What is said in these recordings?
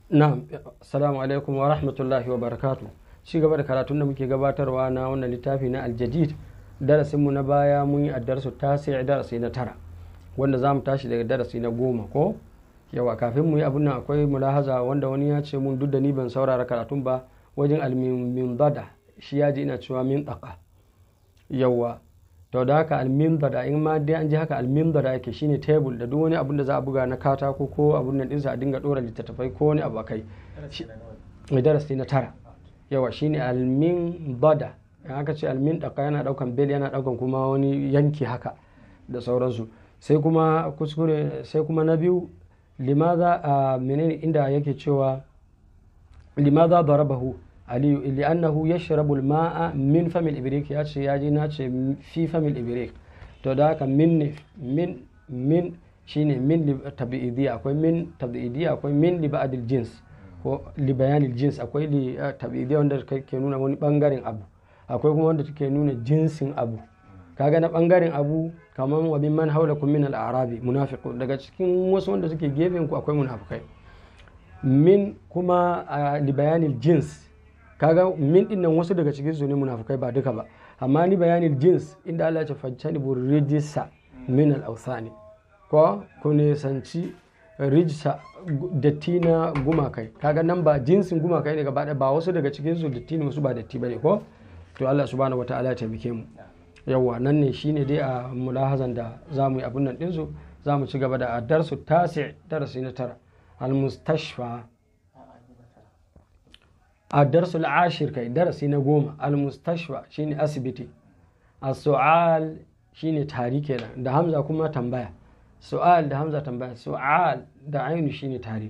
Na'am, assalamu alaikum wa rahmatullahi wa barakatuh. Ci gaba da karatun da muke gabatarwa na wannan littafi na Al-Jadid. Darasinmu na baya mun yi addarsu tasi' darasi na 9, wanda za mu tashi daga darasi na 10 ko? Yawa, kafin mu yi abun nan akwai mulahaza wanda wani ya ce mun duk da ni ban saurara karatun ba wajen al-minbada, shi ya ji ina cewa min daqa. Yawa, to da haka al-minbada in ma dai an ji haka al-minbada yake shine table da duk wani abun da za a buga na katako ko abun nan dinsa a dinga dora littattafai ko wani abu akai. Darasi na 9. Yawa, shine al-minbada. In aka ce al-mindaqa yana daukan bel, yana daukan kuma wani yanki haka da sauransu. Sai kuma kuskure, sai kuma na biyu, limadha menene inda yake cewa limadha darabahu aliyu li'annahu yashrabu al-ma'a min fami al-ibrik, ya ce yaji na ce fi fami al-ibrik. To da haka min shine min tabi'idiyya, akwai min tabi'idiyya, akwai min li ba'd al-jins ko li bayan al-jins, akwai li tabi'idiyya wanda ke nuna wani bangaren abu, akwai kuma wanda take nuna jinsin abu. Kaga na bangaren abu kaman wa mimman hawlakum min al-a'rabi munafiqun, daga cikin wasu wanda suke gefen ku akwai munafikai. Min kuma li bayanil jins, kaga min din nan wasu daga cikin su ne munafikai ba duka ba, amma li bayanil jins inda Allah ya ce fajtani rijsa min al-awthani, ko ku ne sanci rijsa datti na gumakai. Kaga nan ba jinsin gumakai ne gaba ba wasu daga cikin su datti ne wasu ba datti bane ko? To Allah subhanahu wataala ya taimake mu. Yawwa, nan ne shine dai a mulahazan da za mu yi abun nan ɗinsu. Za mu ci gaba da darsu tasi' darasi na 9 al-mustashfa. A darsul ashir kai darasi na 10 al-mustashfa shine asibiti. As-su'al shine tari kenan, da hamza kuma tambaya. Su'al da hamza tambaya, su'al da ainu shine tari.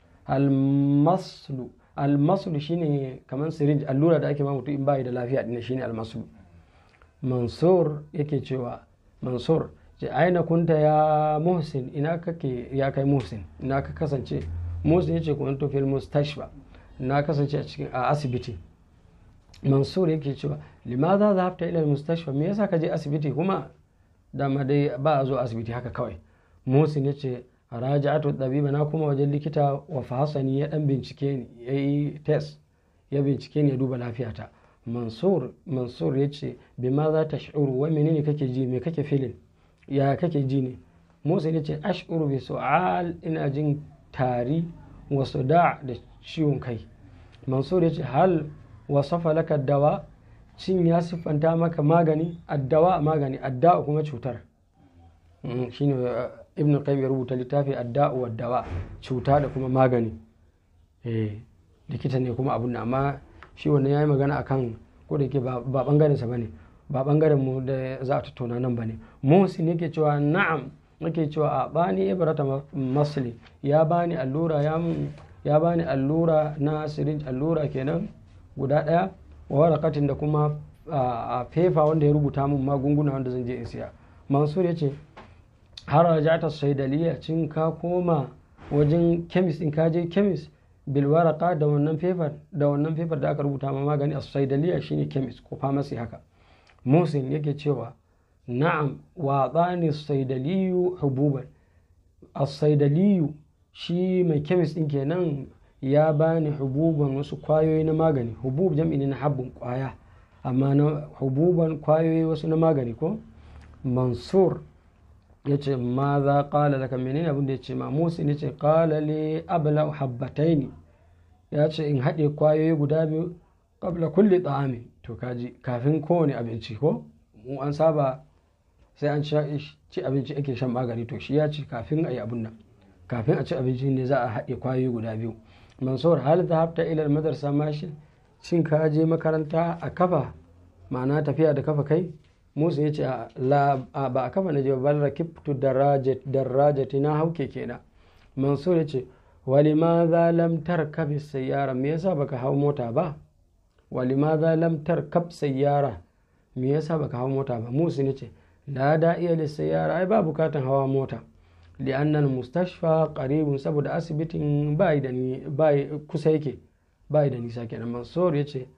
Al-maslu, al-maslu shine kaman syringe, allura da ake ma mutum in bai da lafiya din shine al-maslu. Mansur yake cewa, Mansur ce aina kunta ya Muhsin, ina kake ya kai Muhsin, ina ka kasance? Muhsin yace kuntu fil mustashfa, na kasance a cikin asibiti. Mansur yake cewa limadha dhahabta ila al mustashfa, me yasa ka je asibiti kuma? Dama dai ba a zo asibiti haka kawai. Muhsin yace raja'atu tabiba, na kuma wajen likita wa fahasani, ya dan bincike ni, yayi test, ya bincike ni, ya duba lafiyata. Mansur ya ce bima za ta shi'uru, wai menene kake ji, me kake filin, ya kake ji ne? Musa ya ce ash'uru bi su'al, ina jin tari wa suda' da ciwon kai. Mansur ya ce hal wasafa laka dawa, cin ya siffanta maka magani? Addawa magani, adda'u kuma cutar. Shine Ibn Qayyim ya rubuta littafi adda'u wa dawa, cuta da kuma magani. Likita ne kuma abun, amma shi wannan yayi magana akan ko da yake ba bangaren sa bane, ba bangaren mu da za a tattauna nan bane. Muhsin yake cewa na'am, yake cewa a bani ibrata masli, ya bani allura, ya bani allura na syringe, allura kenan guda daya, wa waraqatin da kuma a fefa wanda ya rubuta min magunguna wanda zan je in siya. Mansur yace har rajata saidaliya, cin ka koma wajen chemist, in ka je chemist bilwaraka da wannan paper da aka rubuta ma magani. As-saidaliya shine chemist ko pharmacy haka. Musin yake cewa na'am wa bani as-saidaliyu hububan, as-saidaliyu shi mai chemist din kenan ya bani hububan, wasu kwayoyi na magani. Hubub jam'i ne na habbun kwaya, amma na hububan kwayoyi wasu na magani ko? Mansur yace ma za qala laka, menene abin da yace ma? Musin yace qala li abla habbataini, yace in hade kwayoyi guda biyu qabla kulli ta'ami. To kaji, kafin kowane abinci ko? Mu an saba sai an ci abinci ake shan magani, to shi ya ce kafin ayi abun nan, kafin a ci abinci ne za a hade kwayoyi guda biyu. Mansur hal dhahabta ila al-madrasa mashi, shin ka je makaranta a kafa, ma'ana tafiya da kafa kai? Musa ya ce ba a kafa na je, bal rakibtu darajati, na hauke kenan. Mansur ya ce walimadha lam tarkab sayyara, me yasa baka hau mota ba? Walimadha lam tarkab sayyara, me yasa baka hau mota ba? Musa ya ce la da'iya lis sayyara, ai ba bukatan hawa mota. Li'anna al-mustashfa qaribun, saboda asibitin bai kusa yake, bai da nisa kenan. Mansur ya ce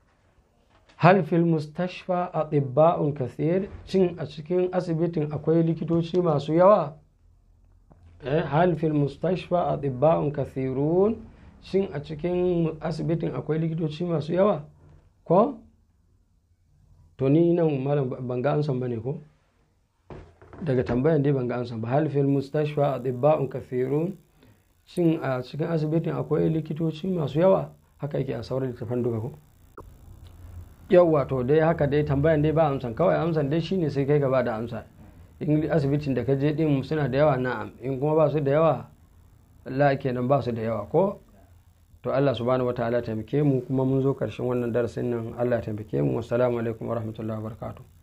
hal fil mustashfa atibba'un kathir, cin a cikin asibitin akwai likitoci masu yawa? Hal fil mustashfa atibba'un kathirun, shin a cikin asibitin akwai likitoci masu yawa ko? To ni nan malam ban ga ansan bane ko? Daga tambayan dai ban ga ansan ba. Hal fil mustashfa atibba'un kathirun, shin a cikin asibitin akwai likitoci masu yawa? Haka yake a sauran littafan duka ko? Yawwa to dai haka dai tambayan dai ba amsan, kawai amsan dai shine sai kai gaba da amsa. In asibitin da ka je din suna da yawa na'am, in kuma ba su da yawa Allah kenan ba su da yawa ko? To Allah subhanahu wataala taimake mu, kuma mun zo karshen wannan darasin nan. Allah taimake mu. Wassalamu alaikum warahmatullahi wabarakatuh.